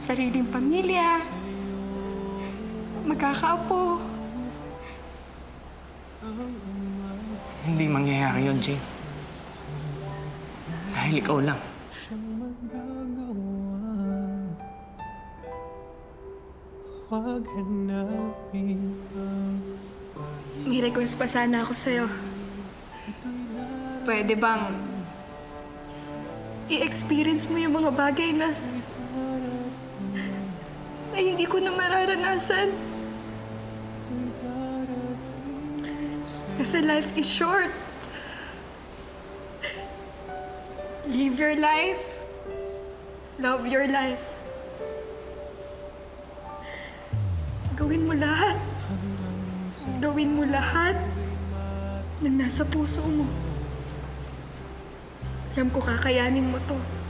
sariling pamilya, magkakaapo. Hindi mangyayari yun, Jane. Dahil ikaw lang. May request pa sana ako sa'yo. Pwede bang i-experience mo yung mga bagay na hindi ko na mararanasan? Kasi life is short. Live your life. Love your life. Gawin mo lahat. Gawin mo lahat ng nasa puso mo. Alam ko kakayanin mo to.